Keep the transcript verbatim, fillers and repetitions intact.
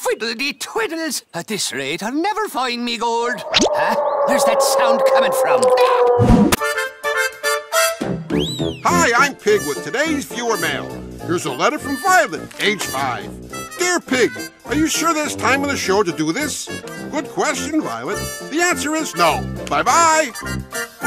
Twiddle-dee-twiddles. At this rate, I'll never find me gold. Huh? Where's that sound coming from? Hi, I'm Pig with today's viewer mail. Here's a letter from Violet, age five. Dear Pig, are you sure there's time in the show to do this? Good question, Violet. The answer is no. Bye-bye.